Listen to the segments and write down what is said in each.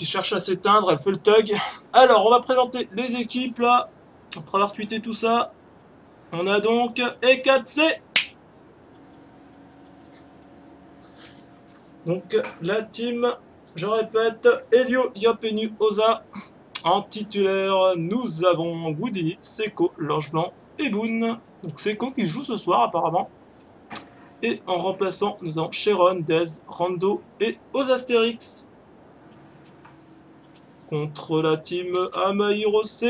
qui cherche à s'éteindre, elle fait le tug. Alors, on va présenter les équipes là. Après avoir tweeté tout ça, on a donc E4C. Donc, la team, je répète, Elio, Yapenu, Oza. En titulaire, nous avons Woodini, Seko, L'Ange Blanc et Boone. Donc, Seko qui joue ce soir apparemment. Et en remplaçant, nous avons Sharon, Dez, Rando et Ozastérix. Contre la team Amairose.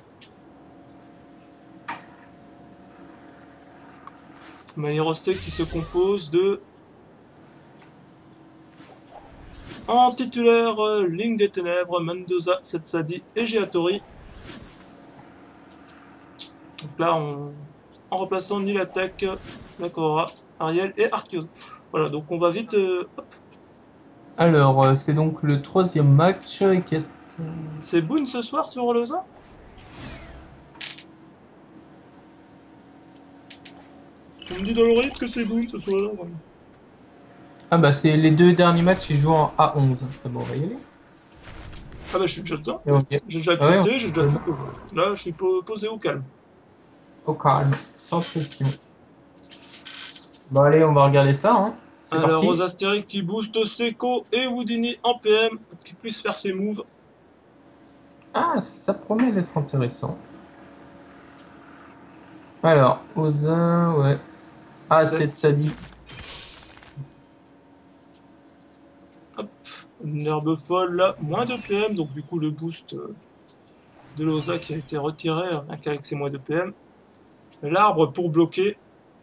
Amairose qui se compose de... En titulaire, Ligne des Ténèbres, Mendoza, Setsadi et Giatori. Donc là, en remplaçant Nilatek, Nakora, Ariel et Arceus. Voilà, donc on va vite... hop. Alors, c'est donc le 3e match. C'est Boone ce soir sur Loza? On me dit dans l'oreillette que c'est Boone ce soir. Ah bah c'est les 2 derniers matchs, ils jouent en A11. Ah bon, on va y aller. Ah bah je suis déjà dedans. Okay. J'ai déjà Ouais, tweeté, j'ai déjà tout fait. Là, je suis posé au calme. Au calme, sans pression. Bon allez, on va regarder ça. Hein. C'est Alors, parti. Ozastéric qui booste Seko et Woodini en PM pour qu'ils puissent faire ses moves. Ah, ça promet d'être intéressant. Alors, Oza, ouais. Ah, c'est ça dit. Hop, une herbe folle là, moins de PM, donc du coup le boost de l'Oza qui a été retiré, rien qu'avec ses moins de PM. L'arbre pour bloquer.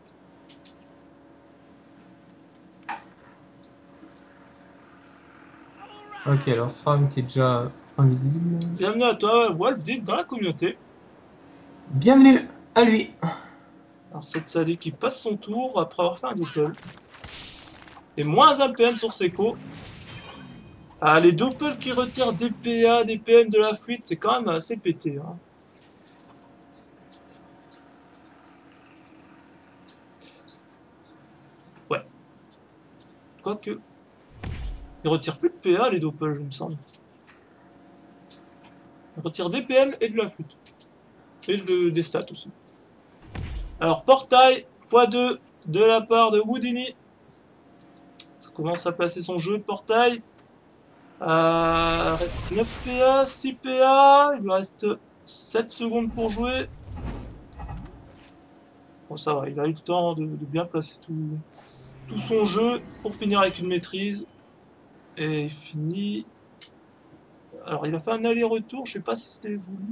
Ok, alors SRAM qui est déjà invisible. Bienvenue à toi, Wolf, dit dans la communauté. Bienvenue à lui. Alors cette Sadi qui passe son tour après avoir fait un doppel. Et moins 1 PM sur Seko. Ah, les doppels qui retirent des PA, des PM de la fuite, c'est quand même assez pété. Hein. Ouais. Quoique. Ils retirent plus de PA les doppels, il me semble. Ils retirent des PM et de la fuite. Et des stats aussi. Alors portail x2 de la part de Woodini. Ça commence à placer son jeu, portail. Reste 9 PA, 6 PA. Il lui reste 7 secondes pour jouer. Bon ça va, il a eu le temps de bien placer tout son jeu pour finir avec une maîtrise. Et il finit... Alors il a fait un aller-retour, je sais pas si c'était voulu.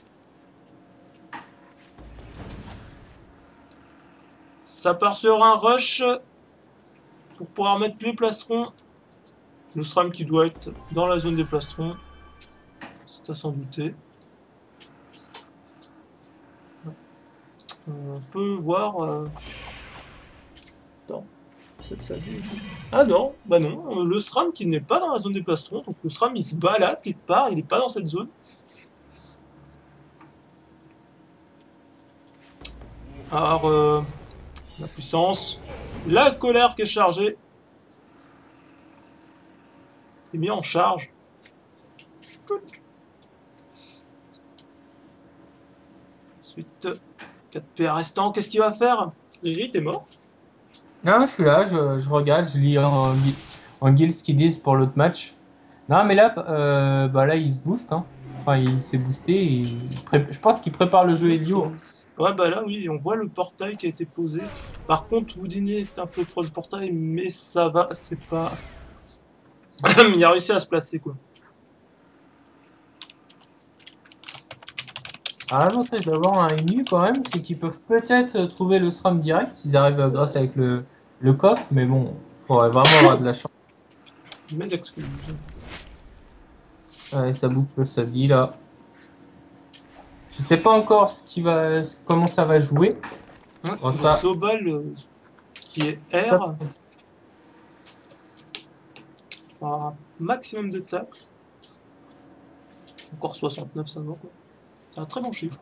Ça part sur un rush pour pouvoir mettre les plastrons. Le SRAM qui doit être dans la zone des plastrons. C'est à s'en douter. On peut voir... Attends. Ah non, bah non. Le SRAM qui n'est pas dans la zone des plastrons. Donc le SRAM il se balade quelque part, il n'est pas dans cette zone. Alors, la puissance. La colère qui est chargée. C'est mis en charge. Ensuite, 4 PA restants. Qu'est-ce qu'il va faire? Riri, t'es mort? Non, je suis là, je regarde, je lis en guild ce qu'ils disent pour l'autre match. Non, mais là, bah là, il se booste. Hein. Enfin, il s'est boosté. Je pense qu'il prépare le jeu Elio. Ouais, bah là, oui, on voit le portail qui a été posé. Par contre, Woodini est un peu proche du portail, mais ça va, c'est pas... Il a réussi à se placer, quoi. Alors, l'avantage d'avoir un MU quand même, c'est qu'ils peuvent peut-être trouver le SRAM direct s'ils arrivent grâce avec le coffre, mais bon, il faudrait vraiment avoir de la chance. Mes excuses. Ouais, ça bouffe le Sabi là. Je sais pas encore comment ça va jouer. Bon, ça... Zobal qui est R. Un maximum de tacles. Encore 69, ça va quoi. C'est un très bon chiffre.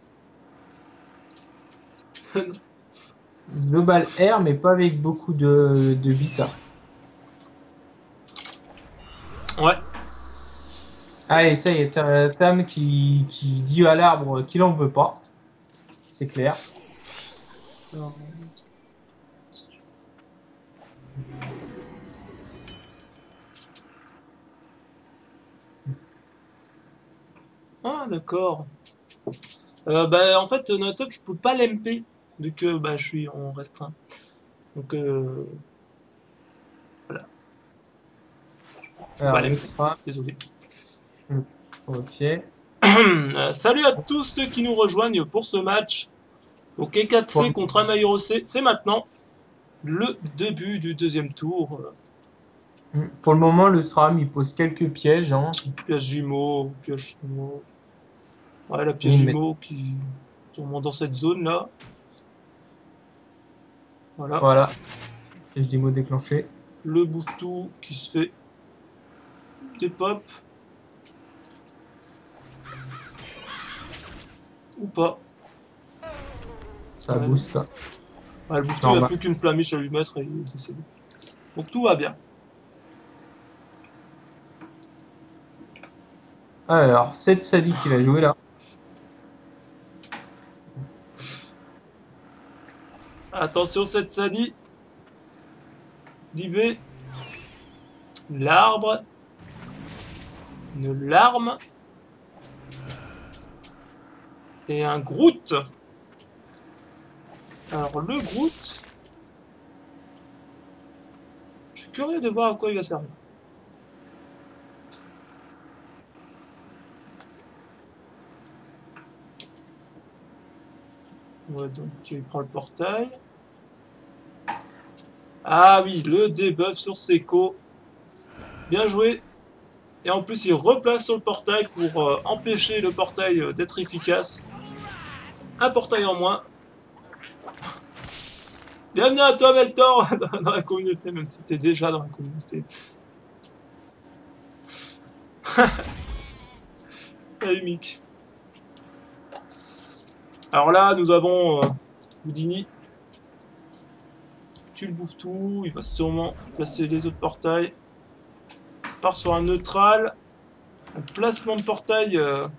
Zobal R, mais pas avec beaucoup de vita. Ouais. Allez, ça y est, Tam qui dit à l'arbre qu'il en veut pas. C'est clair. Alors, ah, d'accord. Bah, en fait, Notop, je peux pas l'MP, vu que bah, je suis en restreint. Donc, voilà, je peux pas Alors, le l'MP. sera. Désolé. Ok. Salut à tous ceux qui nous rejoignent pour ce match. Donc, Pour, E4C contre Amairo C, c'est maintenant le début du deuxième tour. pour le moment, le SRAM, il pose quelques pièges, hein. Piège jumeau, piège jumeau. Ouais, la piège Et il met. jumeau qui est sûrement dans cette zone là. Voilà. Voilà. Piège des mots déclenché. Le boutou qui se fait des pop. Ou pas. Ça Ouais, booste. ouais, le boutou, il n'y a Normal. plus qu'une flamiche à lui mettre et il est décédé. Donc tout va bien. Alors, c'est Sadi qui va jouer là. Attention, cette Sadi. Libé. L'arbre. Une larme. Et un Groot. Alors le Groot. Je suis curieux de voir à quoi il va servir. Ouais, donc il prend le portail. Ah oui, le debuff sur Seco. Bien joué. Et en plus, il replace sur le portail pour empêcher le portail d'être efficace. Un portail en moins. Bienvenue à toi, Meltor, dans la communauté, même si t'es déjà dans la communauté. Salut, Mick. Alors là, nous avons Houdini. Tu le bouffes tout. Il va sûrement placer les autres portails. Ça part sur un neutral. Un placement de portail.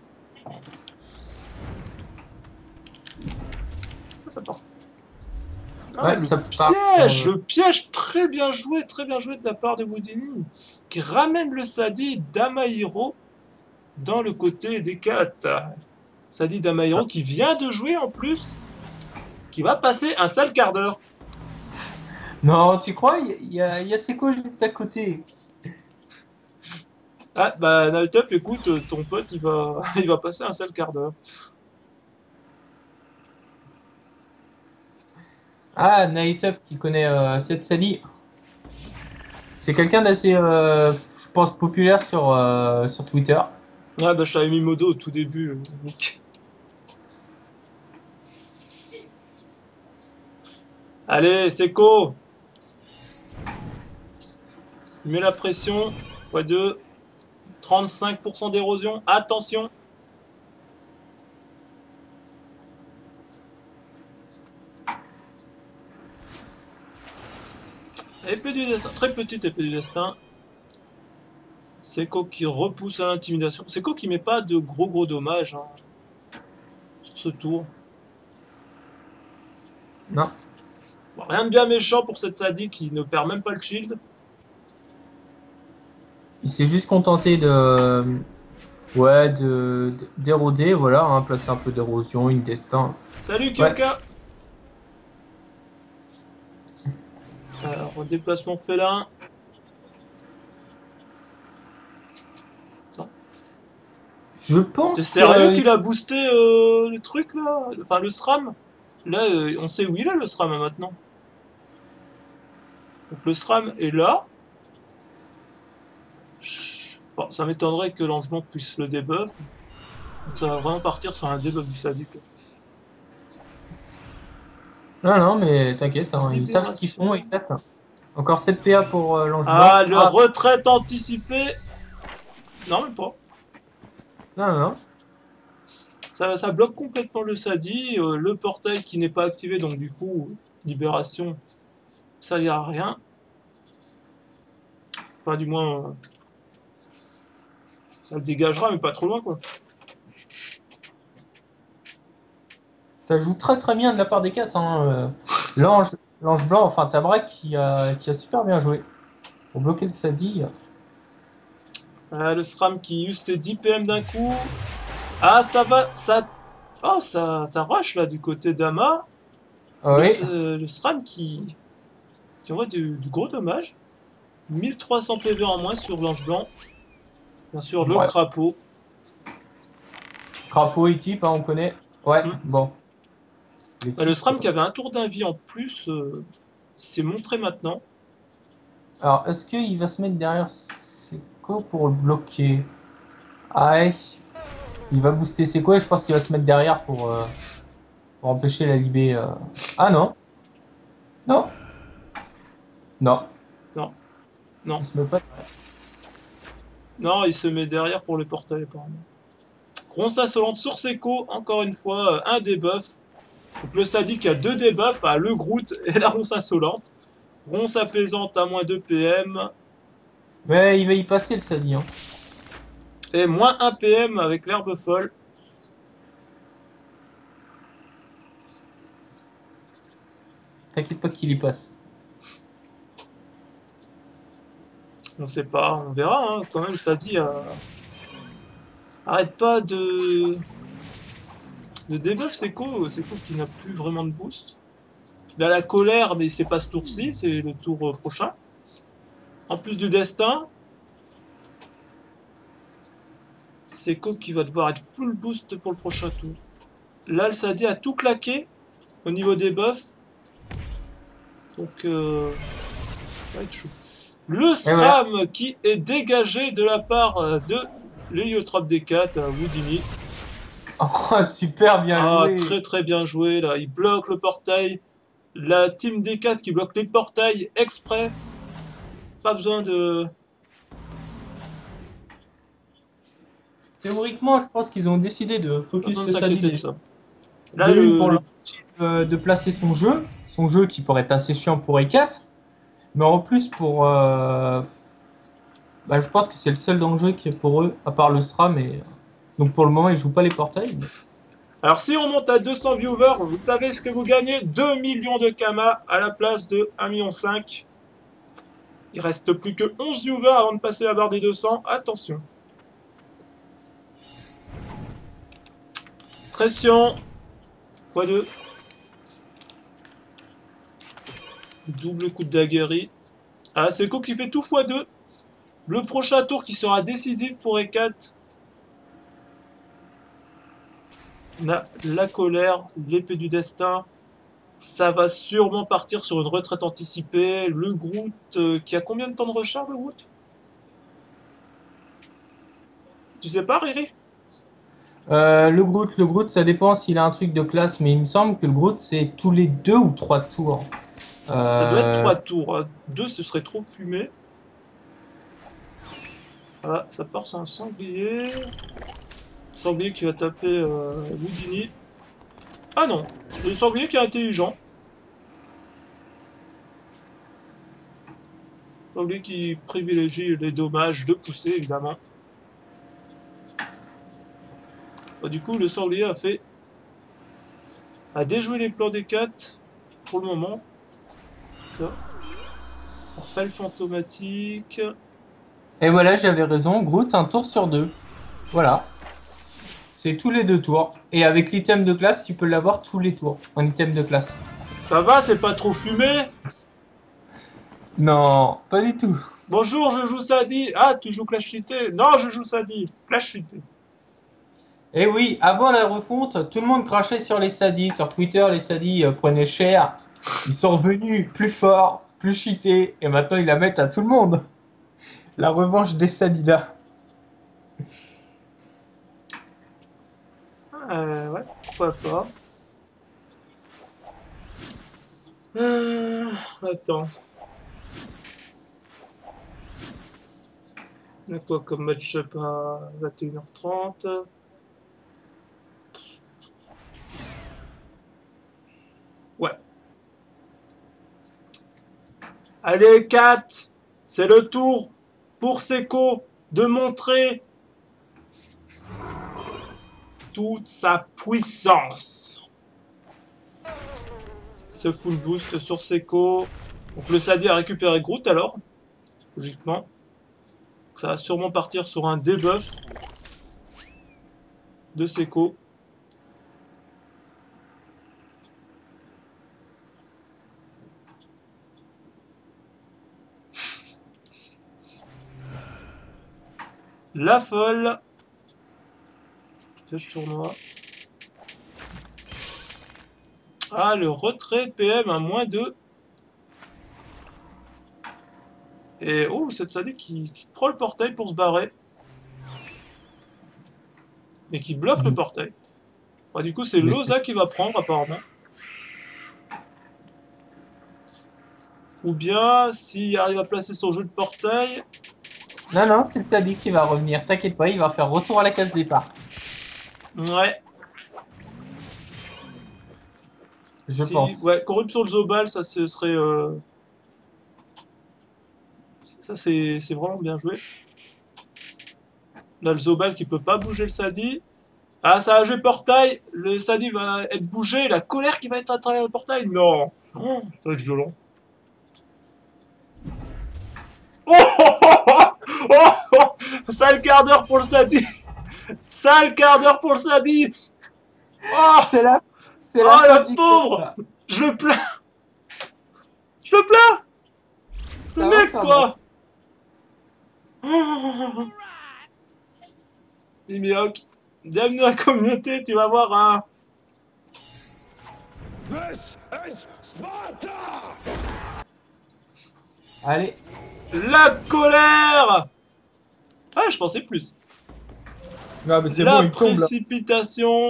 Ça part. Ah, Ouais, ça part sur. le piège très bien joué de la part de Houdini, qui ramène le Sadi d'Amahiro dans le côté des 4. Sadi d'Amahiro qui vient de jouer en plus, qui va passer un sale quart d'heure. Non, tu crois? Il y a Seco juste à côté. Ah, bah, Naotop, écoute, ton pote, il va passer un sale quart d'heure. Ah, Night Up qui connaît cette Sadi. C'est quelqu'un d'assez, je pense, populaire sur Twitter. Ah, bah, je t'avais mis modo au tout début, Nick. Allez, Seco, mets la pression, x2, 35% d'érosion, attention. Épée du destin, très petite épée du destin. Seco qui repousse à l'intimidation. Seco qui met pas de gros dommages hein, sur ce tour. Non. Bon, rien de bien méchant pour cette Sadi qui ne perd même pas le shield. Il s'est juste contenté de, ouais, d'éroder, voilà, hein, placer un peu d'érosion, une destin. Salut Ouais. Kyoka. Alors, déplacement félin. Je T'es pense sérieux que, qu'il a boosté le truc là? Enfin, le SRAM? Là, on sait où il est le SRAM hein, maintenant. Donc le SRAM est là. Bon, ça m'étonnerait que l'Angement puisse le debuff. Donc ça va vraiment partir sur un debuff du Sadi. non, non, mais t'inquiète, hein, ils savent ce qu'ils font, ils Libération. tapent. Encore 7 PA pour l'ange blanc. Ah, le Ah, retraite anticipée. Non, même pas. non, non. Ça bloque complètement le Sadi. Le portail qui n'est pas activé, donc du coup, libération, ça y a rien. Enfin, du moins, Ça le dégagera, mais pas trop loin, quoi. Ça joue très très bien de la part des 4. Hein. L'ange blanc, enfin Tabrak, qui a super bien joué. Pour bloquer le Sadi. Le SRAM qui use ses 10 PM d'un coup. Ah, ça va, ça... Oh, ça rush, là, du côté d'Ama. Ah oui. Le SRAM qui envoie du gros dommage. 1300 PV en moins sur l'ange blanc. Bien sûr, le Ouais. crapaud. Crapaud et type, hein, on connaît. Ouais, Mm. bon. Les Le types, SRAM qui avait un tour d'invie en plus, s'est montré maintenant. Alors, est-ce qu'il va se mettre derrière Seco pour le bloquer? Ah ouais. Il va booster Seco et je pense qu'il va se mettre derrière pour empêcher la libé. Ah non. Non. Non. Non, non, Il se met pas. non, il se met derrière pour le portail apparemment. Ronce Solante sur Seco, encore une fois, un debuff. Donc le Sadique a 2 debuffs, le Groot et la Ronce Solante. Ronce apaisante à moins 2 PM. Mais il va y passer le Sadi. Hein. Et moins 1 PM avec l'herbe folle. T'inquiète pas qu'il y passe. On sait pas, on verra, hein. Quand même, ça dit. Arrête pas de debuff Seco. Seco qui n'a plus vraiment de boost. Il a la colère, mais c'est pas ce tour-ci, c'est le tour prochain. En plus du destin. Seco qui va devoir être full boost pour le prochain tour. Là, le Sadi a tout claqué au niveau des buffs. Donc, ça va être chaud. Le SRAM qui est dégagé de la part de l'héliotrope D4, Houdini. Oh, super bien joué. Très très bien joué là. Il bloque le portail. La team D4 qui bloque les portails exprès. Pas besoin de... Théoriquement, je pense qu'ils ont décidé de Pas focus besoin de le Sadi s'inquiéter de ça. Là, pour l'empêcher de placer son jeu qui pourrait être assez chiant pour E4, mais en plus pour, je pense que c'est le seul danger qui est pour eux, à part le SRAM, et donc pour le moment ils jouent pas les portails. Mais... Alors si on monte à 200 viewers, vous savez ce que vous gagnez? 2 millions de Kama à la place de 1,5 million. Il reste plus que 11 viewers avant de passer la barre des 200. Attention. Pression. x2. Double coup de daguerri. Ah, Seco qui fait tout x2. Le prochain tour qui sera décisif pour E4. On a la colère, l'épée du destin. Ça va sûrement partir sur une retraite anticipée. Le Groot, qui a combien de temps de recharge, le Groot? Tu sais pas, Riri? Le Groot, ça dépend s'il a un truc de classe, mais il me semble que le Groot c'est tous les 2 ou 3 tours. Ça doit être 3 tours. 2, ce serait trop fumé. Ah, ça part sur un sanglier. Sanglier qui va taper Houdini. Ah non, le sanglier qui est intelligent. Sanglier qui privilégie les dommages de pousser, évidemment. Du coup, le sanglier a déjoué les plans des 4 pour le moment. Rappel fantomatique. Et voilà, j'avais raison, Groot, un tour sur 2. Voilà. C'est tous les 2 tours. Et avec l'item de classe, tu peux l'avoir tous les tours, en item de classe. Ça va, c'est pas trop fumé? Non, pas du tout. Bonjour, je joue Sadi. Ah, tu joues Clash Cheaté? Non, je joue Sadi. Clash Cheaté. Et oui, avant la refonte, tout le monde crachait sur les Sadis. Sur Twitter, les Sadis prenaient cher. Ils sont revenus plus forts, plus cheatés. Et maintenant, ils la mettent à tout le monde. La revanche des Sadidas. Ouais, pourquoi pas. Attends. On a quoi comme match-up à 21h30? Ouais. Allez, 4. C'est le tour pour Seco de montrer toute sa puissance. Ce full boost sur Seko. Donc le Sadi a récupéré Groot alors, logiquement. Ça va sûrement partir sur un debuff de Seko. La folle. Flèche tournoi. Ah, le retrait de PM à -2. Et oh, cette Sadi qui prend le portail pour se barrer. Et qui bloque le portail. Bah, du coup, c'est Loza qui va prendre apparemment. Ou bien, s'il arrive à placer son jeu de portail. Non, non, c'est le Sadi qui va revenir. T'inquiète pas, il va faire retour à la case départ. Ouais. Je pense. Ouais, corruption de Zobal, ça ce serait. Ça c'est vraiment bien joué. Là, le Zobal qui peut pas bouger le Sadi. Ah, ça a joué portail. Le Sadi va être bougé. La colère qui va être à travers le portail. Non. Non, ça va être violent. Oh, oh, oh, oh, oh, sale quart d'heure pour le Sadi. Sale quart d'heure pour le Sadi. Oh, c'est la oh le pauvre. Je le plains. Je le plains. Le mec quoi. Oh. Mimioc, bienvenue à la communauté, tu vas voir un... Allez. La colère. Ah, je pensais plus. Non, mais c'est la bon, il tombe, précipitation.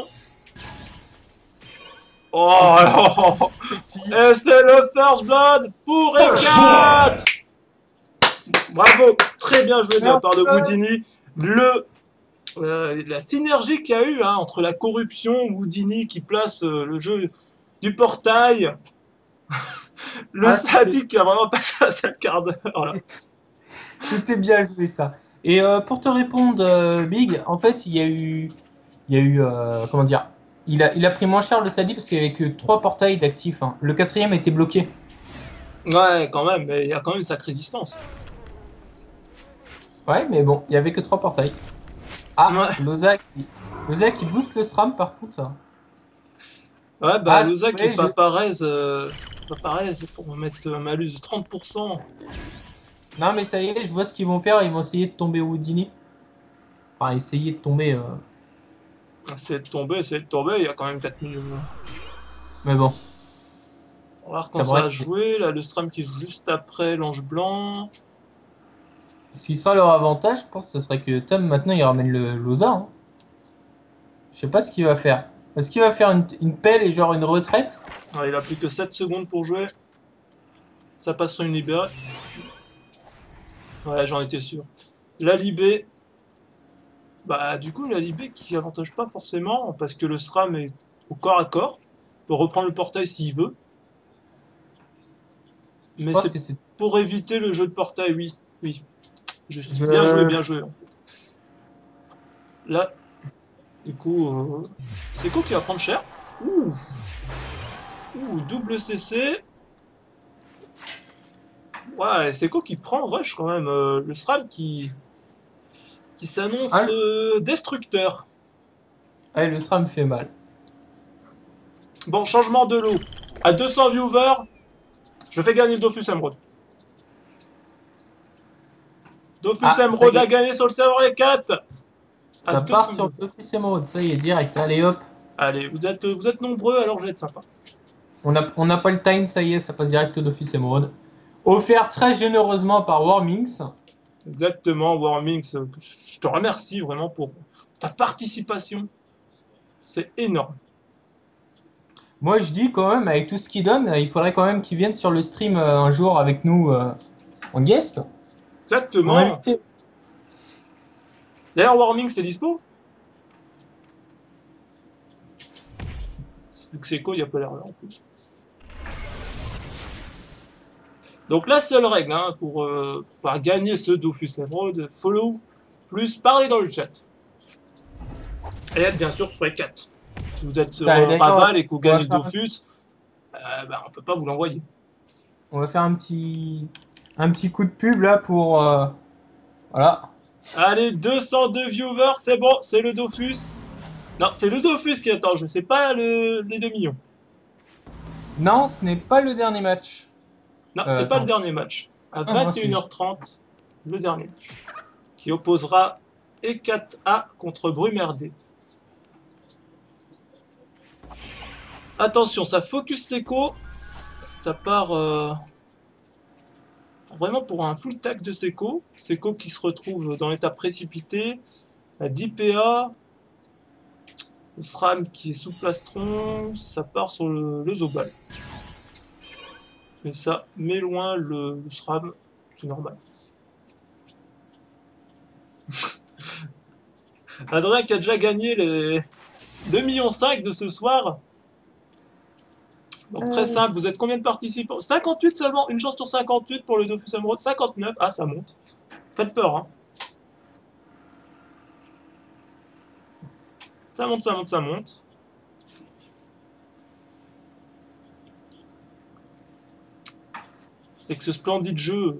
Oh, oh. Et c'est le first blood pour Ekat. Bravo, très bien joué de la part de Houdini. La synergie qu'il y a eu hein, entre la corruption, Houdini qui place le jeu du portail, le Sadi qui a vraiment passé à 5 quarts d'heure. C'était bien joué ça. Et pour te répondre, Big, en fait, il y a eu comment dire, il a pris moins cher le Sadi parce qu'il n'y avait que 3 portails d'actifs. Hein. Le 4e était bloqué. Ouais, quand même, mais il y a quand même une sacrée distance. Ouais, mais bon, il n'y avait que 3 portails. Ah, ouais. Loza qui booste le SRAM par contre. Ça. Ouais, bah Loza qui est pas pareil pour mettre un malus de 30%. Non, mais ça y est, je vois ce qu'ils vont faire. Ils vont essayer de tomber Houdini. Enfin, essayer de tomber. Essayer de tomber, il y a quand même 4 millions. Mais bon. On va voir quand ça va jouer. Là, le SRAM qui joue juste après l'ange blanc. Ce qui sera leur avantage, je pense, ce serait que Tom, maintenant, il ramène le Loza. Hein. Je sais pas ce qu'il va faire. Est-ce qu'il va faire une pelle et genre une retraite? Ouais, il a plus que 7 secondes pour jouer. Ça passe sur une libérée. Ouais, j'en étais sûr. La libé. Bah, du coup, la libé qui avantage pas forcément, parce que le SRAM est au corps à corps. Il peut reprendre le portail s'il veut. Mais c'est pour éviter le jeu de portail, oui. Oui. Juste. Bien joué, en fait. Là, du coup, Seko qui va prendre cher. Ouh, double CC. Ouais, Seko qui prend rush quand même. Le SRAM qui s'annonce destructeur. Ouais, le SRAM fait mal. Bon, changement de lot. À 200 viewers, je fais gagner le Dofus Emerald. Dofus Emerald a gagné sur le serveur E4. Ça part sur le Dofus Emerald, ça y est, direct. Allez, hop. Allez, vous êtes nombreux, alors je vais être sympa. On n'a pas le time, ça y est, ça passe direct au Dofus Emerald. Offert très généreusement par Warmings. Exactement, Warmings. Je te remercie vraiment pour ta participation. C'est énorme. Moi, je dis quand même, avec tout ce qu'il donne, il faudrait quand même qu'il vienne sur le stream un jour avec nous en guest. Exactement. D'ailleurs, Warming, c'est dispo. Seko, il n'y a pas l'air là en plus. Donc la seule règle hein, pour pouvoir gagner ce Dofus Emerald, follow plus parler dans le chat. Et être bien sûr sur les 4. Si vous êtes D'accord. Raval et que vous On va gagnez le faire Dofus, bah, on peut pas vous l'envoyer. On va faire un petit coup de pub là pour voilà. Allez, 202 viewers, c'est bon, c'est le Dofus. Non, c'est le Dofus qui est en jeu, c'est pas les 2 millions. Non, ce n'est pas le dernier match. Non, c'est pas le Attends. dernier match. À Ah non, c'est 21h30, le dernier match. Qui opposera E4A contre Brummerdé. Attention, ça focus Seco. Ça part vraiment pour un full tack de Seco. Seco qui se retrouve dans l'état précipité. À 10 PA. Le SRAM qui est sous plastron. Ça part sur le Zobal. Mais ça met loin le SRAM. C'est normal. Adrien qui a déjà gagné les 2,5 millions de ce soir. Donc très simple, vous êtes combien de participants? 58 seulement, une chance sur 58 pour le Dofus Emerald, 59, ah ça monte. Faites peur, hein. Ça monte, ça monte, ça monte. Et que ce splendide jeu,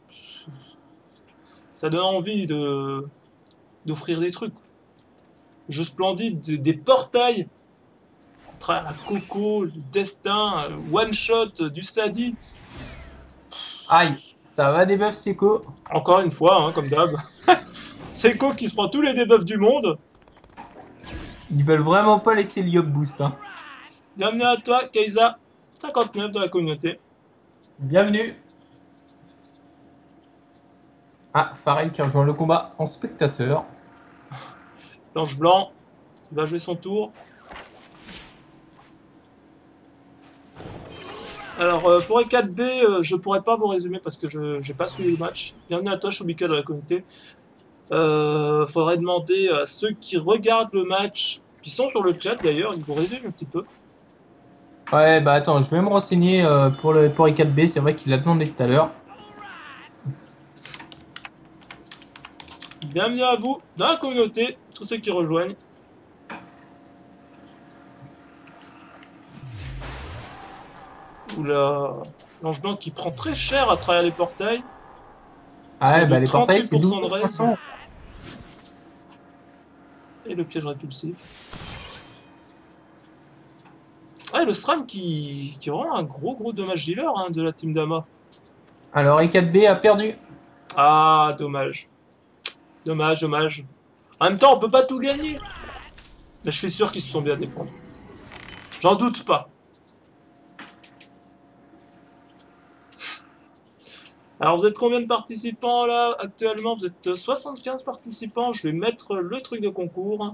ça donne envie d'offrir des trucs. Jeu splendide, des portails, à travers la Coco, le Destin, One Shot, du Sadi. Aïe, ça va debuff Seco. Encore une fois, hein, comme d'hab. Seco qui se prend tous les debuffs du monde. Ils veulent vraiment pas laisser l'Iop boost. Hein. Bienvenue à toi, Keiza, 59 dans la communauté. Bienvenue. Ah, Pharrell qui rejoint le combat en spectateur. Blanche Blanc, il va jouer son tour. Alors pour E4B, je pourrais pas vous résumer parce que je n'ai pas suivi le match. Bienvenue à toi, Chobika de la communauté. Faudrait demander à ceux qui regardent le match, qui sont sur le chat d'ailleurs, ils vous résument un petit peu. Ouais, bah attends, je vais me renseigner pour E4B, c'est vrai qu'il l'a demandé tout à l'heure. Bienvenue à vous dans la communauté, tous ceux qui rejoignent. Oula, l'ange blanc qui prend très cher à travers les portails. Ah ouais, bah les portails, c'est 38% de 12%. raise. Et le piège répulsif. Ah, et le SRAM qui est vraiment un gros dommage dealer hein, de la team Dama. Alors E4B a perdu. Ah, dommage. Dommage. En même temps, on peut pas tout gagner. Mais je suis sûr qu'ils se sont bien défendus. J'en doute pas. Alors, vous êtes combien de participants là actuellement? Vous êtes 75 participants. Je vais mettre le truc de concours.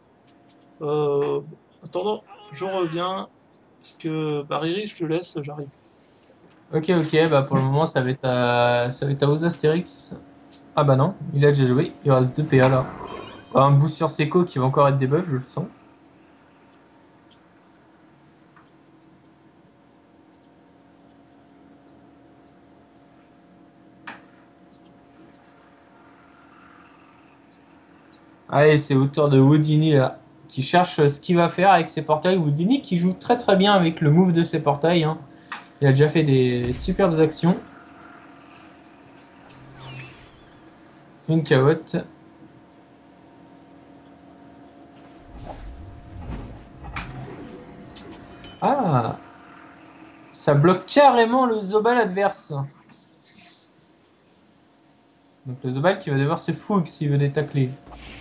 Attendant, je reviens. Parce que, bah, Riri, je te laisse, j'arrive. Ok, bah pour le moment, ça va être à Osastérix. Ah bah non, il a déjà joué. Il reste 2 PA là. Un boost sur Seco qui va encore être debuff, je le sens. Allez, c'est au tour de Houdini là, qui cherche ce qu'il va faire avec ses portails. Houdini qui joue très bien avec le move de ses portails. Hein. Il a déjà fait des superbes actions. Une carotte. Ah, ça bloque carrément le Zobal adverse. Donc le Zobal qui va devoir se fougue s'il veut les tacler.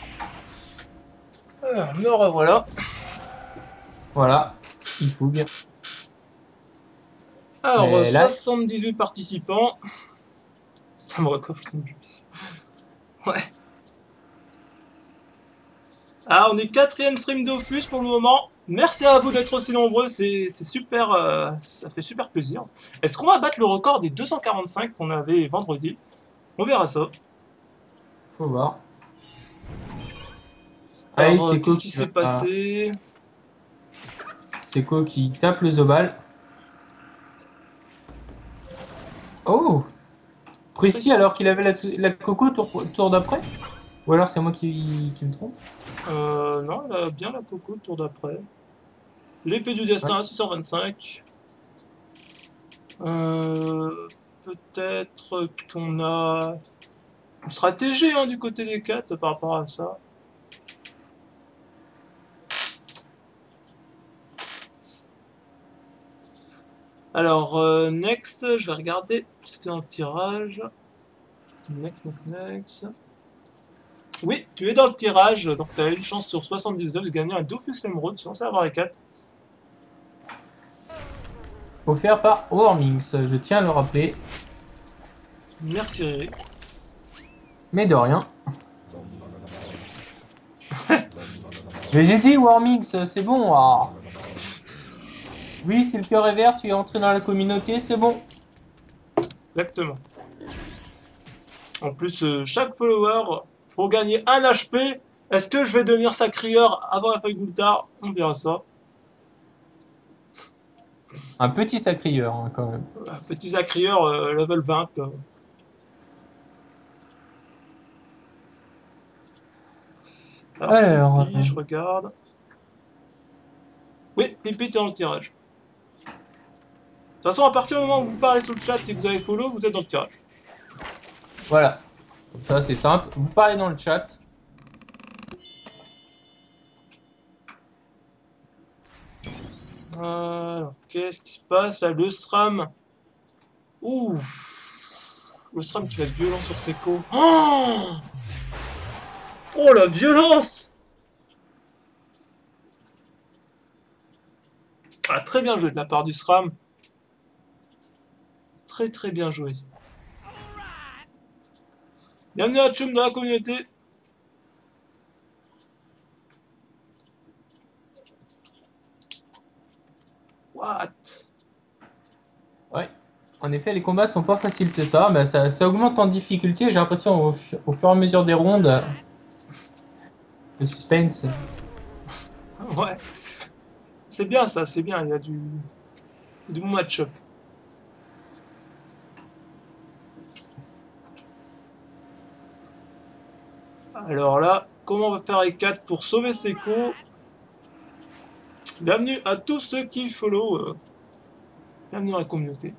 Me revoilà. Voilà, il fougue. Alors, Mais là, 78 participants. Ça me recoiffe le bus. Ouais. Ah, on est 4ème stream Dofus pour le moment. Merci à vous d'être aussi nombreux, c'est super, ça fait super plaisir. Est-ce qu'on va battre le record des 245 qu'on avait vendredi? On verra ça. faut voir. Alors, qu'est-ce qui s'est passé? Seco qui tape le Zobal. Oh! Précis alors qu'il avait la Coco tour d'après? Ou alors c'est moi qui me trompe? Non, elle a bien la coco le tour d'après. L'épée du destin à 625. Peut-être qu'on a une stratégie hein, du côté des 4 par rapport à ça. Alors, next, je vais regarder. C'était un tirage. Next. Oui, tu es dans le tirage, donc tu as une chance sur 79 de gagner un Dofus Emerald sans avoir les 4. Offert par Warmings, je tiens à le rappeler. Merci Riri. Mais de rien. Mais j'ai dit Warmings, c'est bon. Ah. Oui, si le cœur est vert, tu es entré dans la communauté, c'est bon. Exactement. En plus, chaque follower, pour gagner 1 HP, est-ce que je vais devenir sacrieur avant la feuille Gultar? On verra ça. Un petit sacrieur, hein, quand même. Un petit sacrieur level 20. Alors, Flippy, je regarde. Oui, Flippy est dans le tirage. De toute façon, à partir du moment où vous parlez sur le chat et que vous avez follow, vous êtes dans le tirage. Voilà. Comme ça, c'est simple. Vous parlez dans le chat. Alors, qu'est-ce qui se passe là? Le SRAM. Ouh. Le SRAM qui va être violent sur Seco. Oh, oh la violence! Ah, très bien joué de la part du SRAM. Très bien joué. Bienvenue à Tchoum dans la communauté. What? Ouais. En effet, les combats sont pas faciles, c'est ça. Mais ça augmente en difficulté. J'ai l'impression au fur et à mesure des rondes. Le suspense. Ouais. C'est bien ça, c'est bien. Il y a du bon match-up. Alors là, comment on va faire les 4 pour sauver Seco? Bienvenue à tous ceux qui follow. Bienvenue dans la communauté.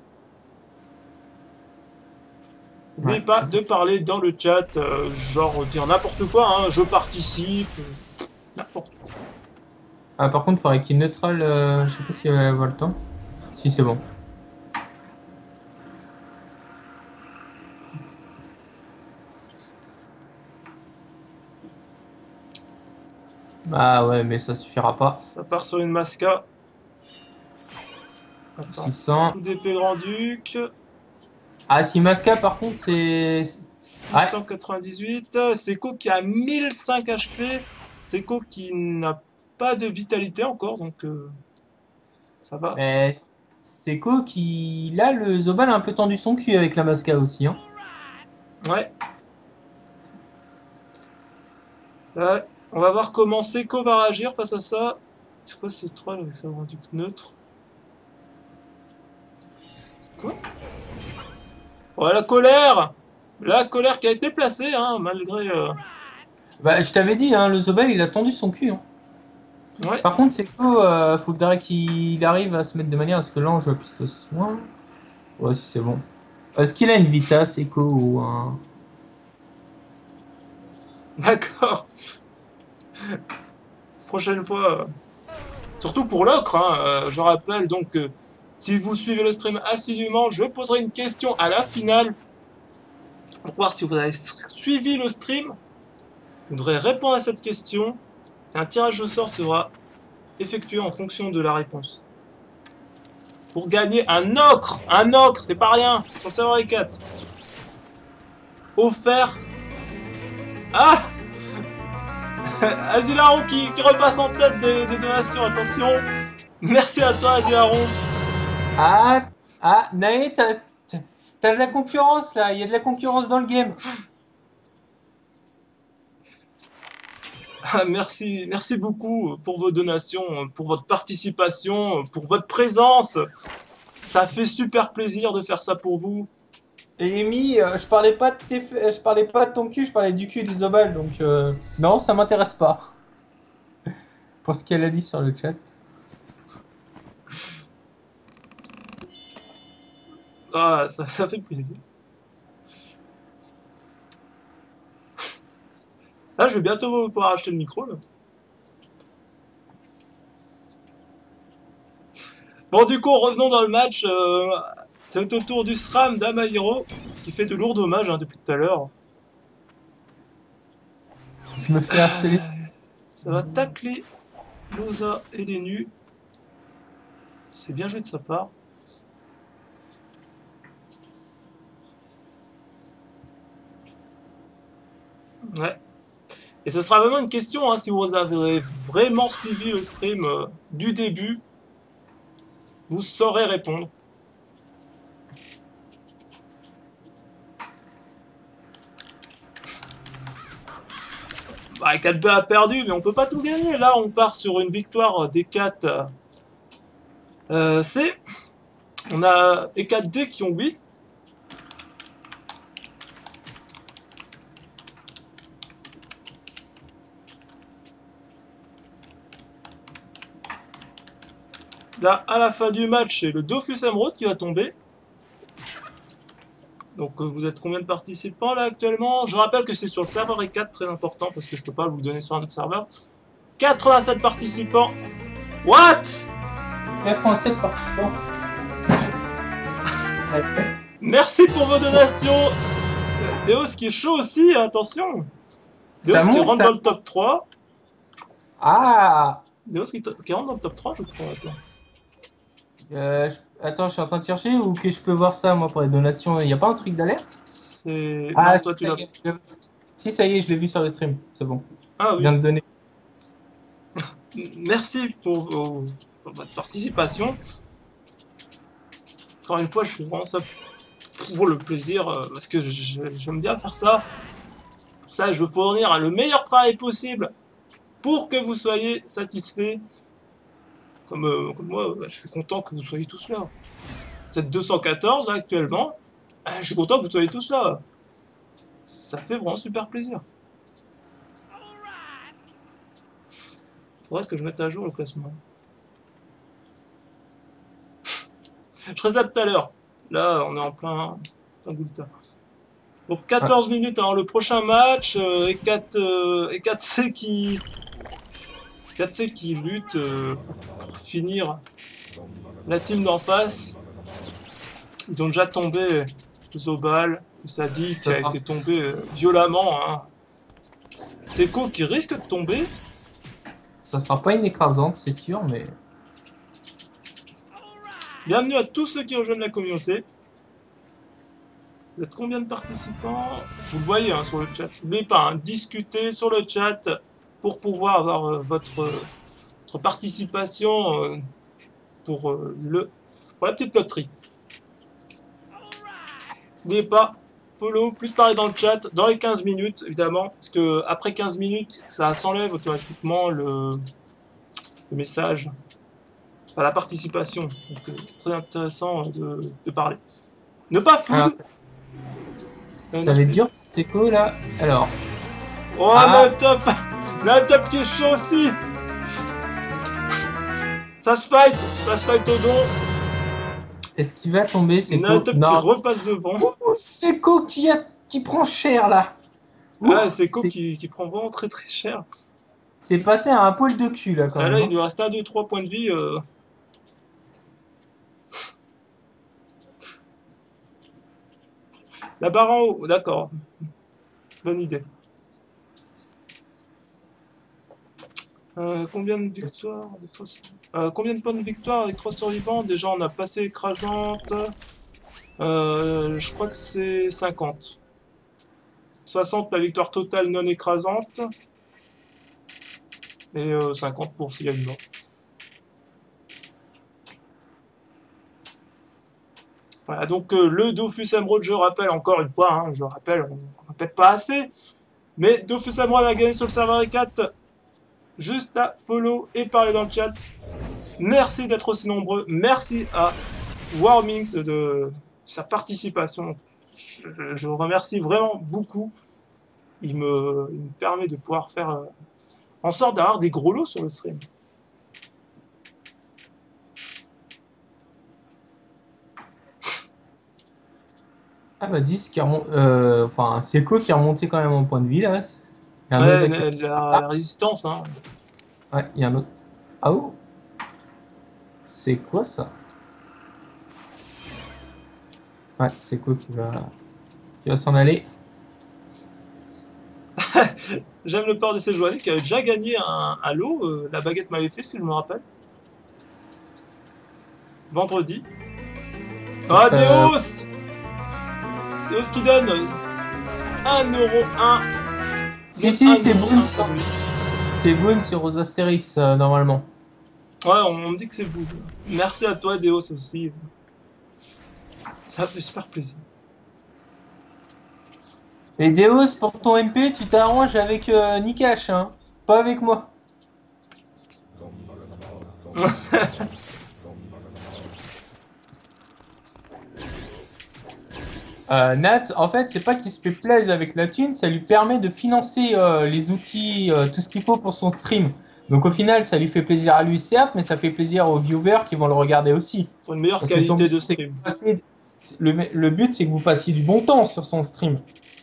N'oubliez pas de parler dans le chat, genre dire n'importe quoi, hein, je participe, n'importe quoi. Ah, par contre, il faudrait qu'il neutral. Je sais pas si elle va avoir le temps. Si, c'est bon. Ah ouais, mais ça suffira pas. Ça part sur une Masca. Attends. 600. Coup d'épée Grand-Duc. Ah, si Masca, par contre, c'est... 698. Ouais. Seco qui a 1005 HP. Seco qui n'a pas de vitalité encore, donc ça va. Mais Seco qui... Là, le Zobal a un peu tendu son cul avec la Masca aussi. Hein. Ouais. Là, on va voir comment Seco va réagir face à ça. C'est quoi ce troll avec sa Grand-Duc neutre? Quoi? Ouais, la colère! La colère qui a été placée, hein, malgré... Bah, je t'avais dit, hein, le Zobel, il a tendu son cul. Hein. Ouais. Par contre, Seco, faudrait qu'il arrive à se mettre de manière à ce que l'ange puisse le soin. Ouais, si c'est bon. Est-ce qu'il a une Vita, Seco, ou un... D'accord. Prochaine fois... Surtout pour l'ocre, hein, je rappelle donc que si vous suivez le stream assidûment, je poserai une question à la finale pour voir si vous avez suivi le stream. Vous devrez répondre à cette question et un tirage au sort sera effectué en fonction de la réponse. Pour gagner un ocre, c'est pas rien, sur le serveur E4. Offert. Ah Azilaron qui repasse en tête des donations, attention. Merci à toi Azilaron. Nae, t'as de la concurrence là, il y a de la concurrence dans le game. Ah, merci beaucoup pour vos donations, pour votre participation, pour votre présence. Ça fait super plaisir de faire ça pour vous. Et Amy, je parlais pas de ton cul, je parlais du cul du Zobal, donc non, ça m'intéresse pas. pour ce qu'elle a dit sur le chat. Ah, ça fait plaisir. Ah, je vais bientôt pouvoir acheter le micro, là. Bon, du coup, revenons dans le match. C'est au tour du SRAM d'Amahiro, qui fait de lourds dommages hein, depuis tout à l'heure. Je me fais harceler. Ça va tacler Loza et les nus. C'est bien joué de sa part. Ouais. Et ce sera vraiment une question, hein, si vous avez vraiment suivi le stream du début, vous saurez répondre. Bah, 4B a perdu, mais on peut pas tout gagner. Là, on part sur une victoire des 4 C. On a des 4D qui ont 8. Là, à la fin du match, c'est le Dofus Emerald qui va tomber. Donc, vous êtes combien de participants là actuellement? Je rappelle que c'est sur le serveur E4, très important, parce que je peux pas vous le donner sur un autre serveur. 87 participants. What? 87 participants. Merci pour vos donations. Deos qui est chaud aussi, attention. Deos Ça qui monte, rentre ça dans le monte. top 3. Ah Deos qui rentre dans le top 3, je crois. Attends. Attends, je suis en train de chercher ou que je peux voir ça, moi, pour les donations? Il n'y a pas un truc d'alerte? C'est. Ah, Non, si, toi tu ça l'as. y est. Si, ça y est, je l'ai vu sur le stream. C'est bon. Ah Je oui. viens de donner. Merci pour votre participation. Encore une fois, je suis vraiment ça pour le plaisir, parce que j'aime bien faire ça. Pour ça, je veux fournir le meilleur travail possible pour que vous soyez satisfaits. Comme moi, je suis content que vous soyez tous là. Vous êtes 214 là, actuellement. Je suis content que vous soyez tous là. Ça fait vraiment super plaisir. Faudrait que je mette à jour le classement. Je ferai ça tout à l'heure. Là, on est en plein Gulta. Donc 14 minutes avant le prochain match. Et 4C qui 4C qui lutte pour finir la team d'en face. Ils ont déjà tombé Zobal, Sadi qui a été tombé violemment. Hein. Seko qui risque de tomber. Ça sera pas une écrasante, c'est sûr, mais... Bienvenue à tous ceux qui rejoignent la communauté. Vous êtes combien de participants? Vous le voyez hein, sur le chat. N'oubliez pas, hein, discutez sur le chat pour pouvoir avoir votre participation pour la petite loterie. N'oubliez pas, follow, plus parler dans le chat, dans les 15 minutes, évidemment, parce que après 15 minutes, ça s'enlève automatiquement le message, enfin la participation. Donc, très intéressant de parler. Ne pas food. Ça va être dur, c'est cool là. Alors. Oh, Natop qui est chaud aussi. Ça se fight au dos. Est-ce qu'il va tomber, Seko? Natop qui repasse devant. Seko qui prend cher là. Ah, Seko qui prend vraiment très très cher. C'est passé à un poil de cul là quand même. Là, il lui reste 1, 2, 3 points de vie. La barre en haut, d'accord. Bonne idée. Combien de victoires combien de points de victoire avec 3 survivants? Déjà, on a passé écrasante. Je crois que c'est 50. 60 la victoire totale non écrasante. Et 50 pour s'il y a une mort. Voilà, donc le Dofus Emerald, je rappelle encore une fois, hein, je rappelle, on ne répète pas assez, mais Dofus Emerald a gagné sur le serveur E4. Juste à follow et parler dans le chat. Merci d'être aussi nombreux. Merci à Warmings de sa participation. Je remercie vraiment beaucoup. Il me permet de pouvoir faire en sorte d'avoir des gros lots sur le stream. Ah bah 10 qui remonte. Enfin, Seco qui est remonté quand même en point de vie là. Il y a un Ouais, Oza qui- la résistance, hein. Ouais, il y a un autre. Ah oh! C'est quoi ça? Ouais, Seco qui va s'en aller. J'aime le port de ces joueurs qui avait déjà gagné un lot. La baguette m'avait fait, si je me rappelle. Vendredi. Ah, Deos! Deos qui donne 1,1€. Si, c'est Boone. C'est Boone sur aux Astérix, normalement. Ouais, on me dit que c'est Boone. Merci à toi, Deos, aussi. Ça fait super plaisir. Et Deos, pour ton MP, tu t'arranges avec Nikash, hein, pas avec moi. Nat, en fait, c'est pas qu'il se fait plaisir avec la thune, ça lui permet de financer les outils, tout ce qu'il faut pour son stream. Donc au final, ça lui fait plaisir à lui, certes, mais ça fait plaisir aux viewers qui vont le regarder aussi. Pour une meilleure Parce que son qualité but, de c'est que stream. vous passiez- le but, c'est que vous passiez du bon temps sur son stream.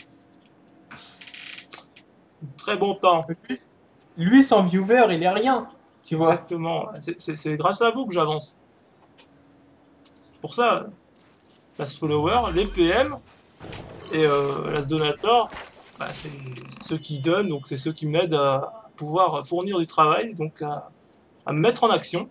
Très bon temps. Lui, sans viewer, il est rien, tu vois. Exactement. C'est grâce à vous que j'avance. Pour ça, la follower, les PM et la donator, bah, c'est ceux qui donnent, donc c'est ceux qui m'aident à pouvoir fournir du travail, donc à me mettre en action.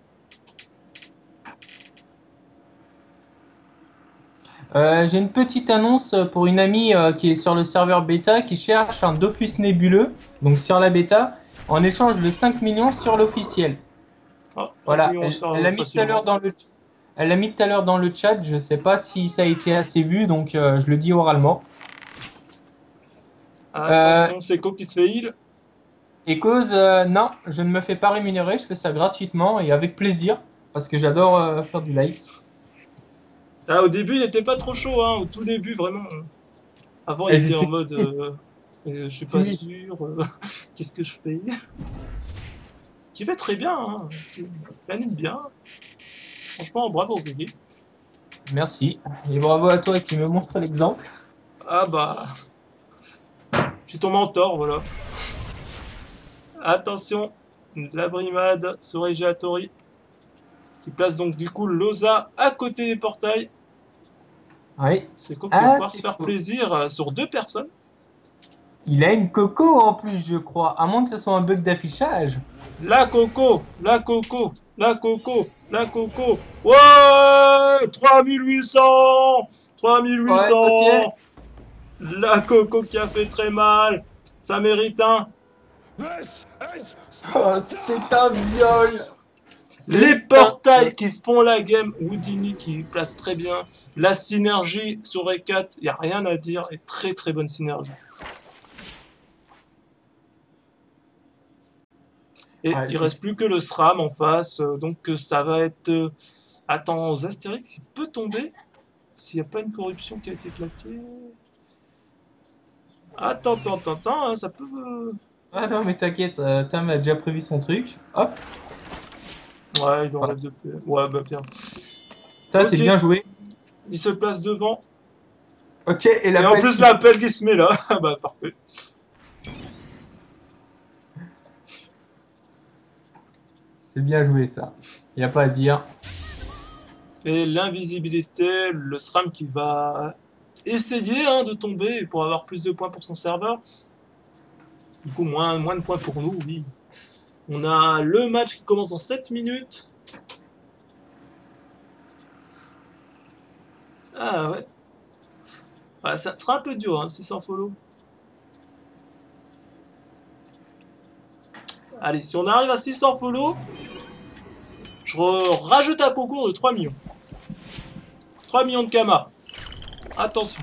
J'ai une petite annonce pour une amie qui est sur le serveur bêta qui cherche un Dofus nébuleux, donc sur la bêta, en échange de 5 millions sur l'officiel. Oh, Voilà, oui, on sort elle l'a mis tout à l'heure facilement. elle l'a mis tout à l'heure dans le chat, je sais pas si ça a été assez vu, donc je le dis oralement. Attention, c'est Co qui se fait heal. Et cause, non, je ne me fais pas rémunérer, je fais ça gratuitement et avec plaisir, parce que j'adore faire du live. Ah, au début, il n'était pas trop chaud, hein, au tout début, vraiment. Avant, il Et était en j'étais mode je suis pas timide. sûr, qu'est-ce que je fais? Qui fait très bien, hein. Il anime bien. Franchement, bravo, Guigui. Merci, et bravo à toi qui me montre l'exemple. Ah bah, je suis ton mentor, voilà. Attention, la brimade sur Egeatori, qui place donc du coup Loza à côté des portails. Oui. C'est quoi qui va Ah, pouvoir se c'est faire cool. plaisir sur 2 personnes. Il a une coco en plus, je crois, à moins que ce soit un bug d'affichage. La Coco, la Coco, la Coco, la Coco. Ouais, 3800, Ouais, ok. 3800. La Coco qui a fait très mal. Ça mérite un. Oh, c'est un viol. Les portails qui font la game. Houdini qui place très bien. La synergie sur E4, il n'y a rien à dire. Et très très bonne synergie. Et Ouais, il reste plus que le SRAM en face. Donc ça va être... Attends, aux Astérix, il peut tomber s'il n'y a pas une corruption qui a été claquée. Attends, hein, ça peut... Ah non, mais t'inquiète, Tam a déjà prévu son truc. Hop. Ouais, il Voilà. enlève de P. Ouais, bah bien. Ça, c'est Ok, bien joué. il se place devant. Ok, et Et en plus, l'appel qui se met là. Bah, parfait. C'est bien joué, ça. Y a pas à dire. Et l'invisibilité, le SRAM qui va essayer hein, de tomber pour avoir plus de points pour son serveur. Du coup, moins de points pour nous, oui. On a le match qui commence en 7 minutes. Ah ouais. Ah, ça sera un peu dur, hein, 600 follow. Allez, si on arrive à 600 follow, je rajoute un concours de 3 millions. 3 millions de Kama. Attention.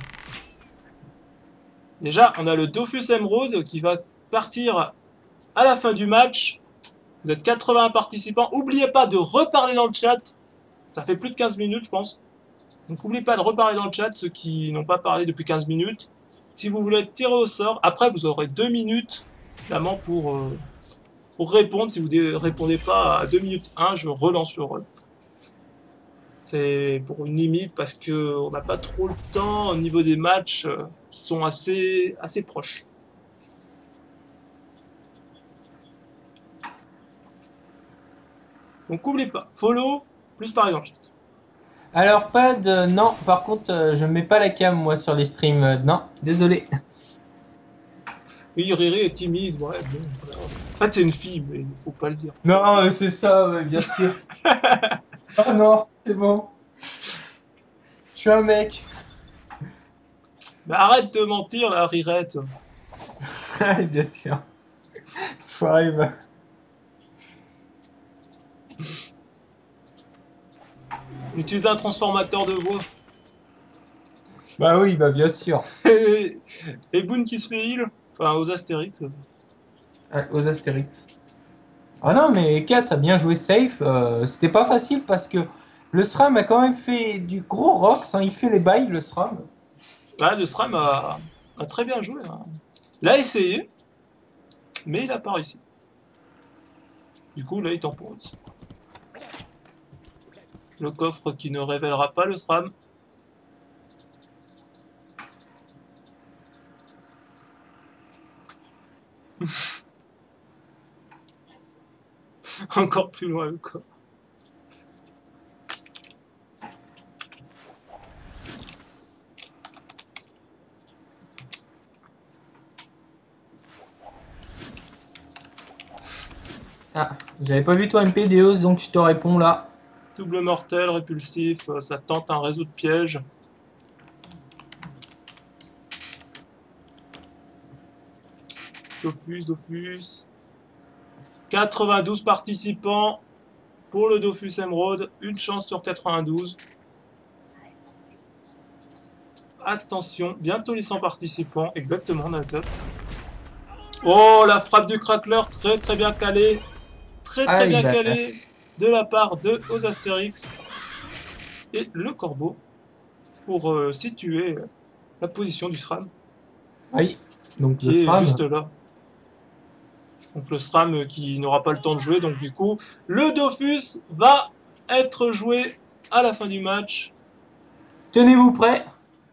Déjà, on a le Dofus Emerald qui va partir à la fin du match. Vous êtes 80 participants. N'oubliez pas de reparler dans le chat. Ça fait plus de 15 minutes, je pense. Donc n'oubliez pas de reparler dans le chat, ceux qui n'ont pas parlé depuis 15 minutes. Si vous voulez être tiré au sort, après vous aurez 2 minutes, évidemment, pour pour répondre. Si vous ne répondez pas à 2 minutes 1, je relance le rôle. C'est pour une limite parce qu'on n'a pas trop le temps au niveau des matchs qui sont assez proches. Donc n'oubliez pas, follow plus par exemple. Alors, pas de. Non, par contre, je mets pas la cam, moi, sur les streams. Non, désolé. Oui, Riri est timide, ouais, bon, voilà. En fait, c'est une fille, mais il ne faut pas le dire. Non, c'est ça, ouais, bien sûr. Oh non, c'est bon. Je suis un mec. Mais arrête de mentir, la Rirette. Bien sûr. Forever. Utilise un transformateur de voix. Bah oui, bah bien sûr. Et Boone qui se fait heal. Enfin, aux Astérix. Ouais, aux Astérix. Ah non, mais Kat a bien joué safe. C'était pas facile parce que le SRAM a quand même fait du gros rocks, hein. Il fait les bails, le SRAM. Ah, le SRAM a très bien joué, hein. Il a essayé, mais il n'a pas réussi. Du coup, là, il temporise. Le coffre qui ne révélera pas le SRAM. Encore plus loin, le coffre. Ah, j'avais pas vu toi MPDOS, donc je te réponds là. Double mortel, répulsif, ça tente un réseau de pièges. Dofus, Dofus. 92 participants pour le Dofus Emerald. Une chance sur 92. Attention, bientôt les 100 participants. Exactement, Nathan. Oh, la frappe du crackler, très très bien calée. Très Aïe, bien bah. calée de la part de Os Astérix. Et le corbeau pour situer la position du SRAM, Aïe. Donc le qui est SRAM. juste là. Donc le SRAM qui n'aura pas le temps de jouer. Donc du coup, le Dofus va être joué à la fin du match. Tenez-vous prêts.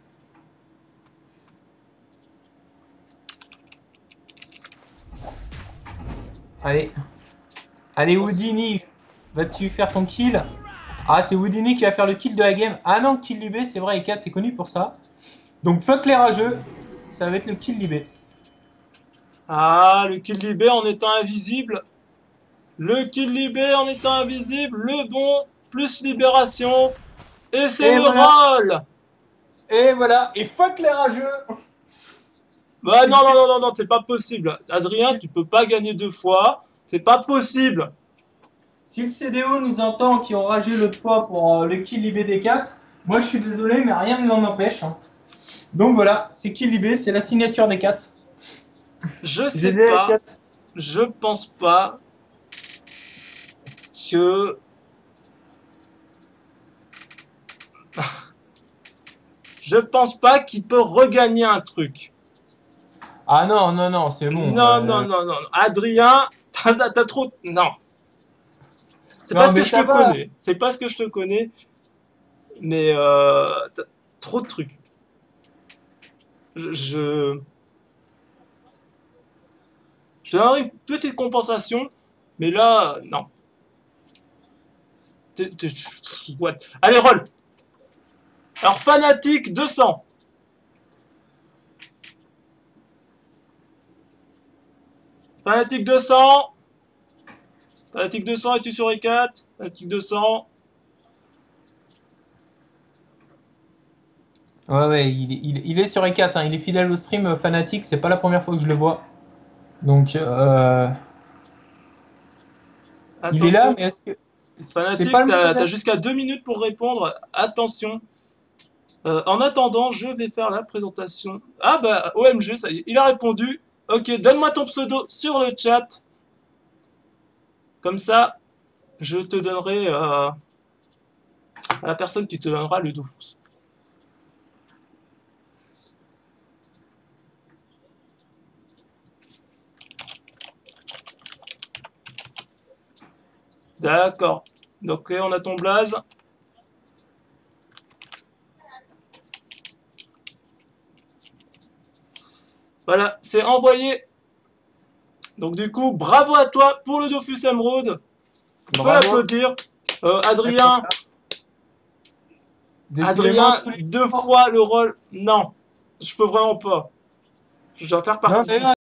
Allez. Allez, Houdini. Vas-tu faire ton kill? Ah, c'est Houdini qui va faire le kill de la game. Ah non, kill libé, c'est vrai, Eka, t'es connu pour ça. Donc fuck les rageux. Ça va être le kill libé. Ah, le kill libé en étant invisible. Le kill libé en étant invisible. Le bon plus libération. Et c'est Et le voilà. rôle. Et voilà. Et fuck les rageux. Bah non, non, non, non, non, c'est pas possible. Adrien, tu peux pas gagner 2 fois. C'est pas possible. Si le CDO nous entend qui ont ragé l'autre fois pour le kill libé des 4, moi je suis désolé, mais rien ne l'en empêche, hein. Donc voilà, c'est kill libé, c'est la signature des 4. Je sais GG les pas. 4. Je pense pas que... Je pense pas qu'il peut regagner un truc. Ah non, non, non, c'est bon. Non, non, non, non. Adrien, t'as trop... Non. C'est Non, parce que mais je te ça va. connais. C'est parce que je te connais. Mais t'as trop de trucs. Je te donnerai une petite compensation. Mais là, non. What? Allez, roll. Alors, Fanatique 200. Fanatique 200. Fanatique 200, es-tu sur E4? Fanatique 200. Ouais, ouais, il est sur E4, hein, il est fidèle au stream fanatique, c'est pas la première fois que je le vois. Donc, il est là, Attention. mais est-ce que c'est pas Fanatique, le moment t'as d'être. jusqu'à 2 minutes pour répondre. Attention. En attendant, je vais faire la présentation. Ah bah, OMG, ça y est, il a répondu. Ok, donne-moi ton pseudo sur le chat. Comme ça, je te donnerai à la personne qui te donnera le Dofus. D'accord. Donc, on a ton blaze. Voilà, c'est envoyé. Donc, du coup, bravo à toi pour le Dofus Emerald. On peut Bravo. l'applaudir. Adrien, Décidément, Adrien, tous les 2 fois le rôle. Non, je peux vraiment pas. Je dois faire Non, participer. mais